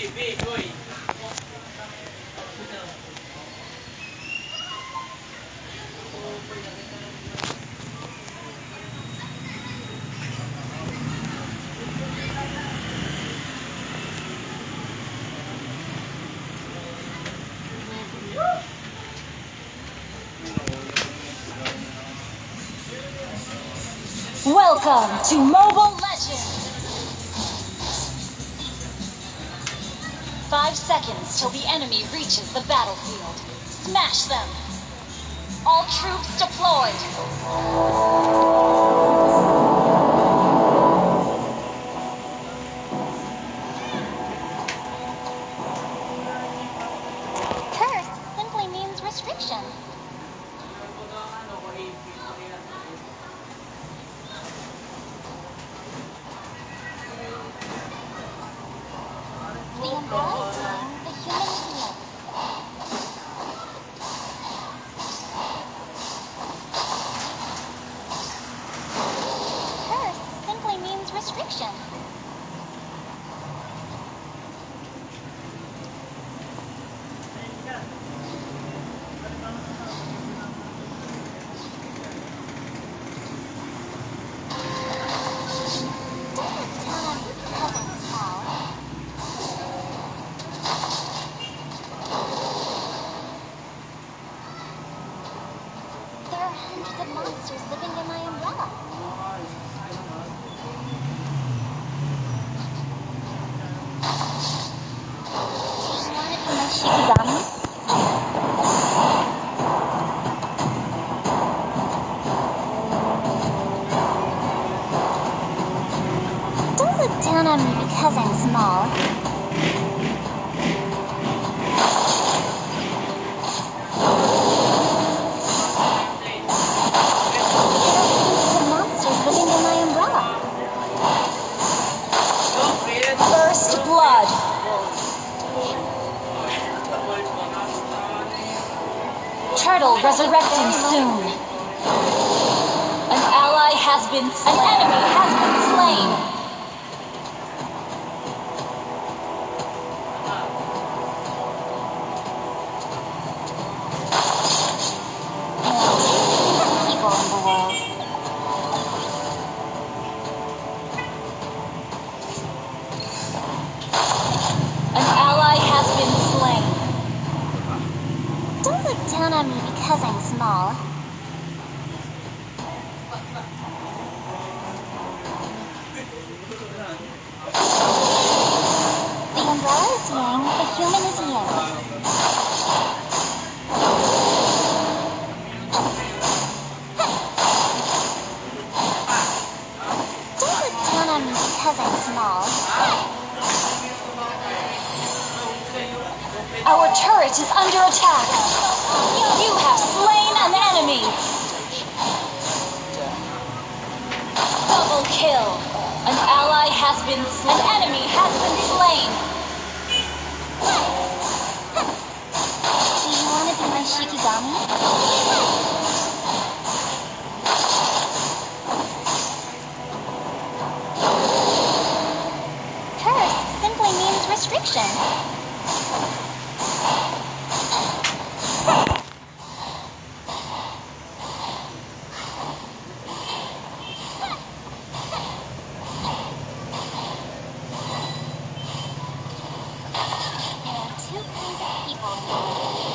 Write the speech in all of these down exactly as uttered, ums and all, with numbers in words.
Welcome to Mobile Legends! Five seconds till the enemy reaches the battlefield. Smash them! All troops deployed! Curse simply means restriction. The umbrella is saying the human is near. Curse simply means restriction. Hundreds of monsters living in my umbrella. Do you want to be my Shikigami? Don't look down on me because I'm small. Blood. Turtle resurrecting soon. An ally has been slain. An enemy has been slain. There are two people in the world. Don't look down on me because I'm small. The umbrella is yang, the human is yin. Don't look down on me because I'm small. Our turret is under attack. You have slain an enemy. Double kill. An ally has been slain. An enemy has been slain. Do you want to be my Shikigami? Curse simply means restriction. Two kinds of people in the world.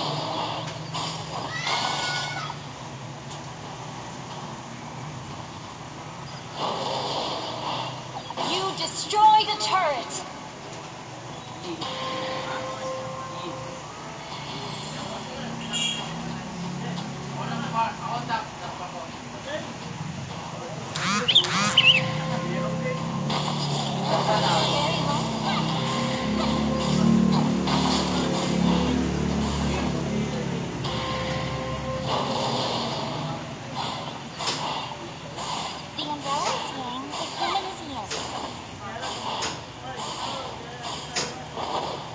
You destroyed a turret! The umbrella is yang, the human is yin.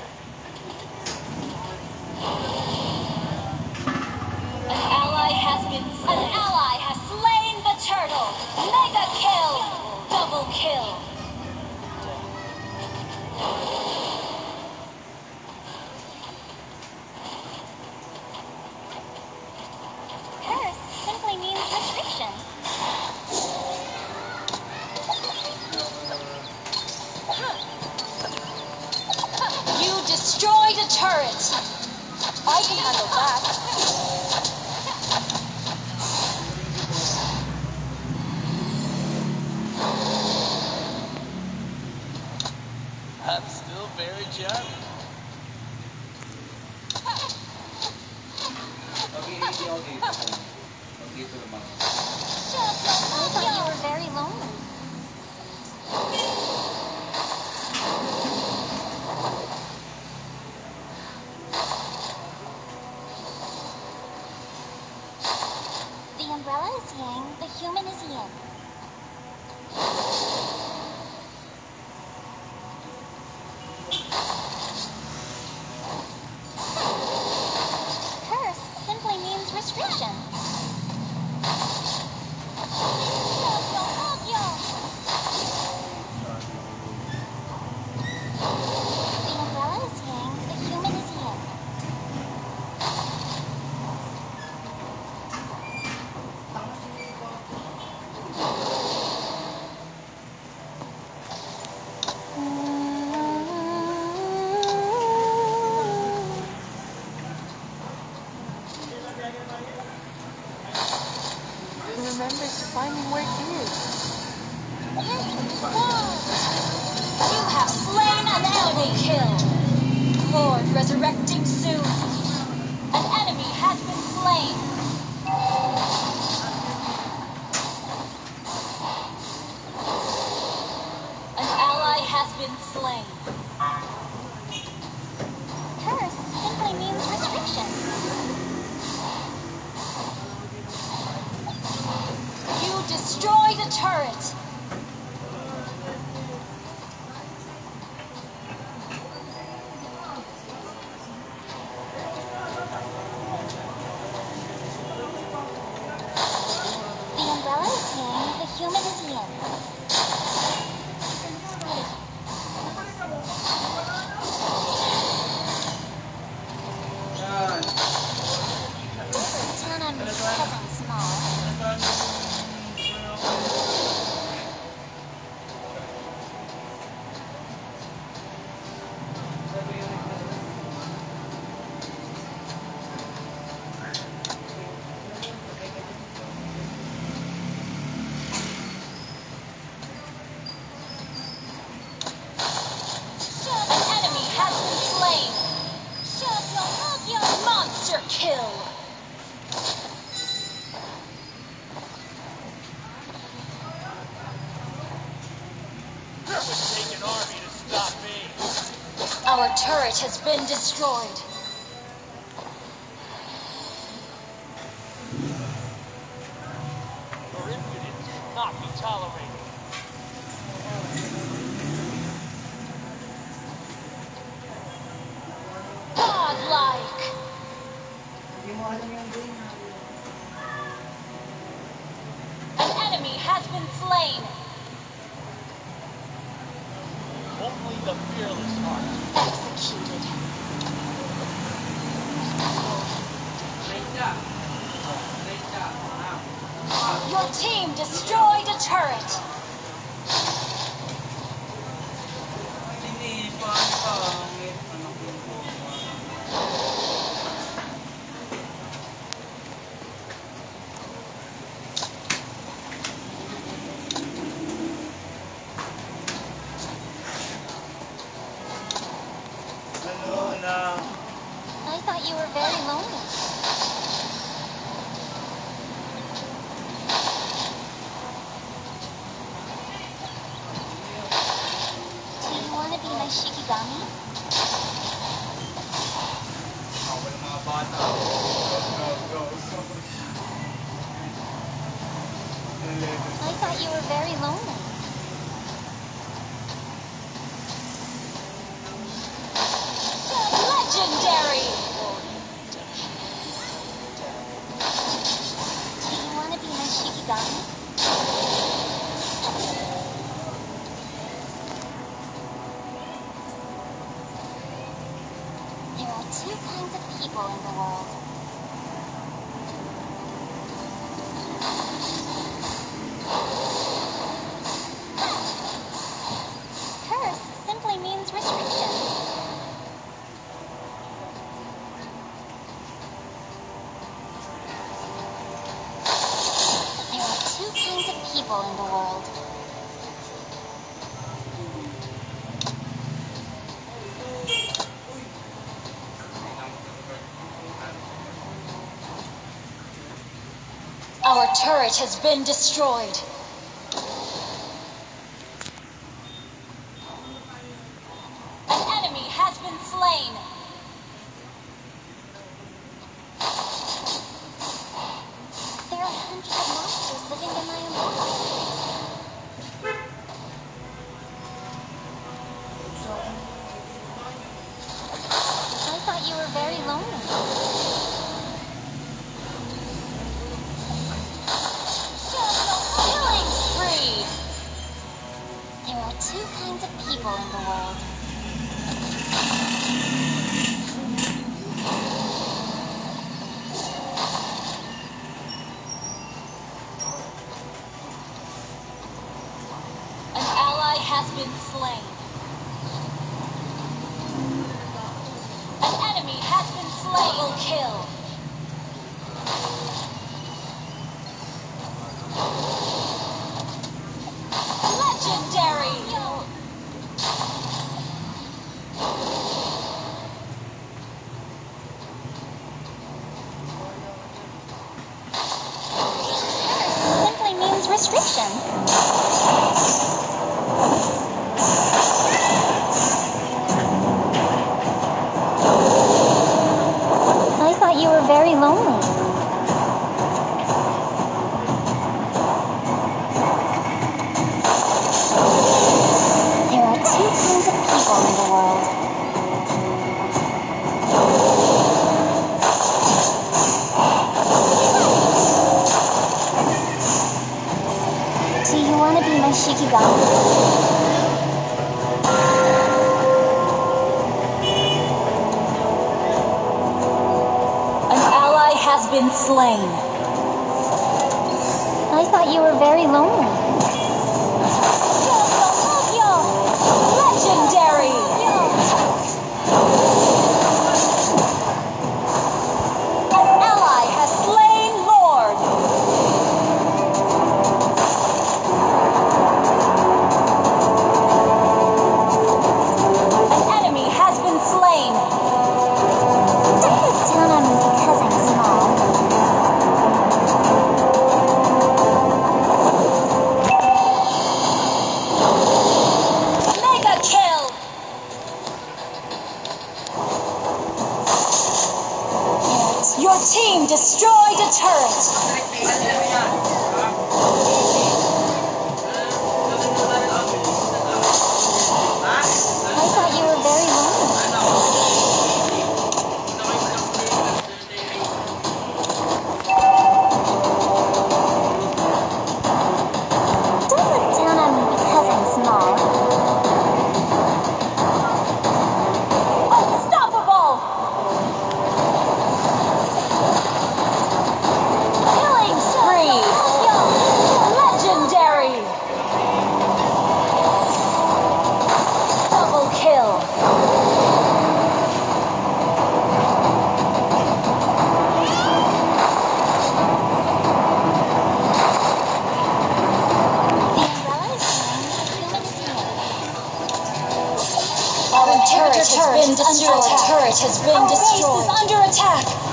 turret! I can handle that. I'm still very charming. Okay, hindi ako dito. Pag dito naman. I thought you were very lonely. The umbrella is yang, the human is yin. Curse simply means restriction. The umbrella is yang, the human is yin. Who remembers finding where he is? You have slain an enemy kill. Lord resurrecting soon. An enemy has been slain. An ally has been slain. Curse simply means restriction. You destroyed a turret. The umbrella is yang, the human is yin. Yan. Turn on me, something small. An enemy has been slain. Monster kill. It would take an army to stop me. Our turret has been destroyed. Your impudence cannot be tolerated. Godlike. Hindi mo alam yung game na. An enemy has been slain. Only the fearless heart. Executed. Right ka. Right ka. Now. Your team destroyed a turret. Hindi, paano ka? May anak yung po. Ano na? I thought you were very lonely. Do you want to be my Shikigami? Ako ng mga bata. Go, go, go. I thought you were very lonely. Legendary! Do you want to be my Shikigami? There are two kinds of people in the world. Curse simply means restriction. Your turret has been destroyed. An enemy has been slain. There are hundreds of monsters living in my umbrella. I thought you were very lonely. Killing spree. There are two kinds of people in the world. An ally has been slain. An enemy has been slain. Double kill. Legendary. Simply means restriction. I thought you were very lonely. There are two kinds of people in the world. Do you want to be my Shikigami? An ally has been slain. I thought you were very lonely. Legendary. An ally has slain Lord. An enemy has been slain. Don't look down on me because I'm small. Mega kill. Your team destroyed a turret. I thought you were very lonely. Don't look down on me because I'm small. Unstoppable. Killing spree. Legendary. Double kill. The umbrella is flying, the human is here. Our turret has been destroyed. Our turret has been destroyed. Our base is under attack.